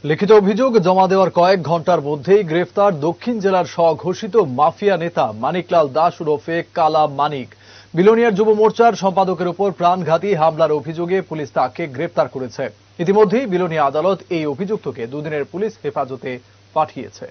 লিখিত অভিযোগ জমা দেওয়ার কয়েক ঘন্টার মধ্যেই গ্রেফতার দক্ষিণ জেলার স্বঘোষিত মাফিয়া নেতা মানিকলাল দাস ওরফে কালা মানিক। বিলোনিয়ার যুব মোর্চার সম্পাদকের উপর প্রাণঘাতী হামলার অভিযোগে পুলিশ তাকে গ্রেফতার করেছে। ইতিমধ্যেই বিলোনিয়া আদালত এই অভিযুক্তকে দুদিনের পুলিশ হেফাজতে পাঠিয়েছে।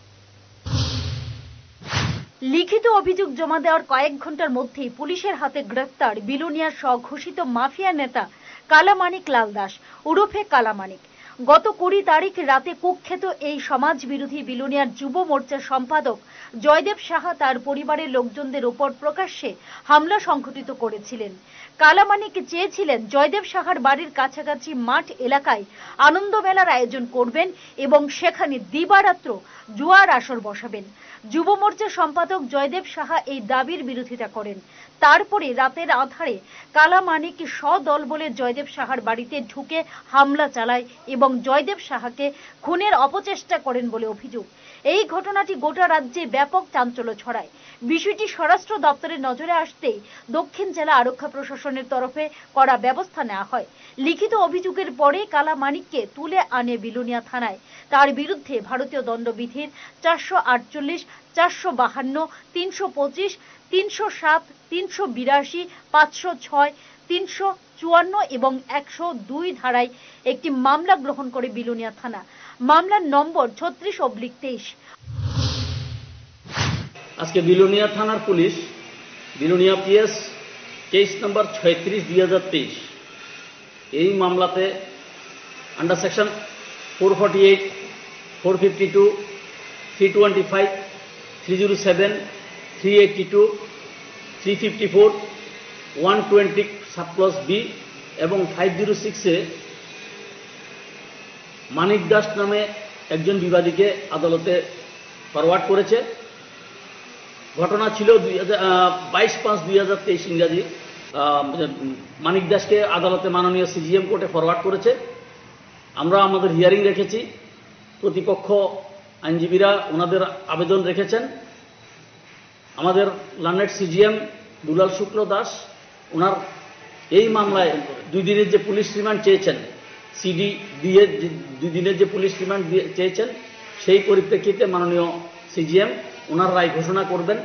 লিখিত অভিযোগ জমা দেওয়ার কয়েক ঘন্টার মধ্যেই পুলিশের হাতে গ্রেফতার বিলোনিয়ার স্বঘোষিত মাফিয়া নেতা কালা মানিকলাল দাস ওরফে কালা মানিক। গত 20 তারিখ রাতে কুখ্যাত এই সমাজ বিরোধী বিলোনিয়ার যুব মোর্চার সম্পাদক জয়দেব সাহা তার পরিবারের লোকজনদের উপর প্রকাশ্যে হামলা সংঘটিত করেছিলেন। কালা মানিক চেয়েছিলেন জয়দেব সাহার বাড়ির কাছাকাছি মাঠ এলাকায় আনন্দ মেলার আয়োজন করবেন এবং সেখানে দিবারাত্র জুয়ার আসর বসাবেন। যুব মোর্চার সম্পাদক জয়দেব সাহা এই দাবির বিরোধিতা করেন। তারপরে রাতের আধারে কালা মানিক সদল বলে জয়দেব সাহার বাড়িতে ঢুকে হামলা চালায় এবং জয়দেব সাহাকে খুনের অপচেষ্টা করেন বলে অভিযোগ। এই ঘটনাটি গোটা রাজ্যে ব্যাপক চাঞ্চল্য ছড়ায়। বিষয়টি স্বরাষ্ট্র দপ্তরের নজরে আসতেই দক্ষিণ জেলা আরক্ষা প্রশাসনের তরফে কড়া ব্যবস্থা নেওয়া হয়। লিখিত অভিযোগের পরে কালা মানিককে তুলে আনে বিলোনিয়া থানায়। তার বিরুদ্ধে ভারতীয় দণ্ডবিধির 448, 452, 325, 307, 382, 506, 354 এবং 102 ধারায় একটি মামলা গ্রহণ করে বিলোনিয়া থানা। মামলার নম্বর 36/23। আজকে বিলোনিয়া থানার police Belonia PS case number 36/2023 এই মামলাতে আন্ডার সেকশন 448, 452, 325, 307, 382, 354, 120 সাবক্লজ বি এবং 506-এ মানিক দাস নামে একজন বিবাদীকে আদালতে ফরওয়ার্ড করেছে। ঘটনা ছিল 22/5/2023 ইংরাজি। মানিক দাসকে আদালতে মাননীয় সিজিএম কোর্টে ফরওয়ার্ড করেছে। আমরা আমাদের হিয়ারিং রেখেছি। প্রতিপক্ষ আইনজীবীরা ওনাদের আবেদন রেখেছেন। আমাদের লার্নেড সিজিএম দুলাল শুক্ল দাস ওনার এই মামলায় 2 দিনের যে পুলিশ রিমান্ড চেয়েছেন, সিডি দিয়ে 2 দিনের যে পুলিশ রিমান্ড চেয়েছেন, সেই পরিপ্রেক্ষিতে মাননীয় সিজিএম ওনার রায় ঘোষণা করবেন।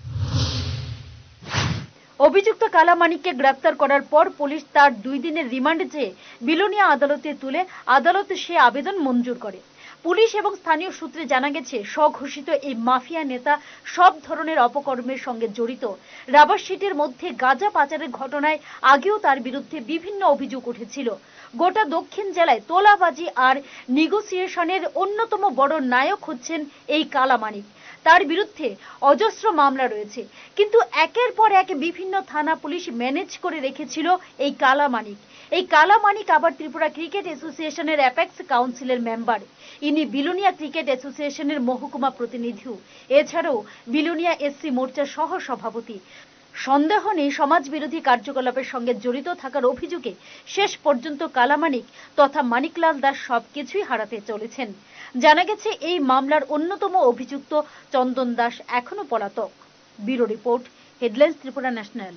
অভিযুক্ত কালা মানিককে গ্রেফতার করার পর পুলিশ তার 2 দিনের রিমান্ড চেয়ে বিলোনিয়া আদালতে তুলে আদালত সে আবেদন মঞ্জুর করে। পুলিশ এবং স্থানীয় সূত্রে জানা গেছে, স্বঘোষিত এই মাফিয়া নেতা সব ধরনের অপকর্মের সঙ্গে জড়িত। রাবার শিটের মধ্যে গাঁজা পাচারের ঘটনায় আগেও তার বিরুদ্ধে বিভিন্ন অভিযোগ উঠেছিল। গোটা দক্ষিণ জেলায় তোলাবাজি আর নেগোসিয়েশনের অন্যতম বড় নায়ক হচ্ছেন এই কালা মানিক। তার বিরুদ্ধে অজস্র মামলা রয়েছে, কিন্তু একের পর এক বিভিন্ন থানা পুলিশ ম্যানেজ করে রেখেছিল এই কালা মানিক। এই কালা মানিক আবার ত্রিপুরা ক্রিকেট অ্যাসোসিয়েশনের অ্যাপেক্স কাউন্সিলের মেম্বার। ইনি বিলোনিয়া ক্রিকেট অ্যাসোসিয়েশনের মহকুমা প্রতিনিধিও। এছাড়াও বিলোনিয়া এসসি মোর্চার সহ সভাপতি। সন্দেহ নেই, সমাজ বিরোধী কার্যকলাপের সঙ্গে জড়িত থাকার অভিযোগে শেষ পর্যন্ত কালা মানিক তথা মানিকলাল দাস সবকিছুই হারাতে চলেছেন। জানা গেছে, এই মামলার অন্যতম অভিযুক্ত চন্দন দাস এখনো পলাতক। Bureau report, headlines Tripura national.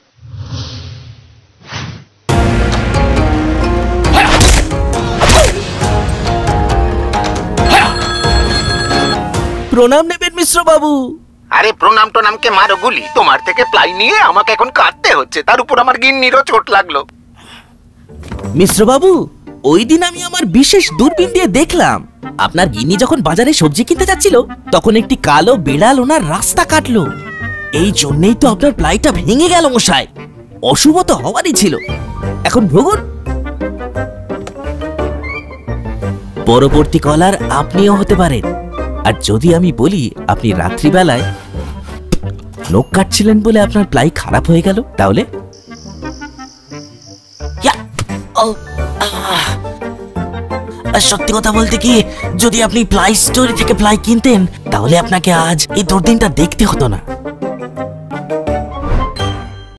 প্রণাম নেবেন মিশ্র বাবু। আরে প্রণাম টনামকে মারো গুলি, তোমার থেকে প্লাই নিয়ে আমাকে এখন কাটতে হচ্ছে, তার উপর আমার গিন্নিরও চোট লাগলো। মিশ্র বাবু, ওই দিন আমি আমার বিশেষ দূরবীন দিয়ে দেখলাম আপনার গিন্নি যখন বাজারে সবজি কিনতে যাচ্ছিল, তখন একটি কালো বিড়াল ওনার রাস্তা কাটলো। এই জন্যই তো আপনার প্লাইটা ভেঙে গেল মশাই। অশুভ তো হওয়ারই ছিল। এখন ভোগুন। পরবর্তী কলার আপনিও হতে পারেন। আর যদি আমি বলি আপনি রাত্রিবেলায় নখ কাটছিলেন বলে আপনার প্লাই খারাপ হয়ে গেল, তাহলে সত্যি কথা বলতে কি, যদি আপনি প্লাই স্টোরি থেকে প্লাই কিনতেন, তাহলে আপনাকে আজ এই দুর্দিনটা দেখতে হতো না।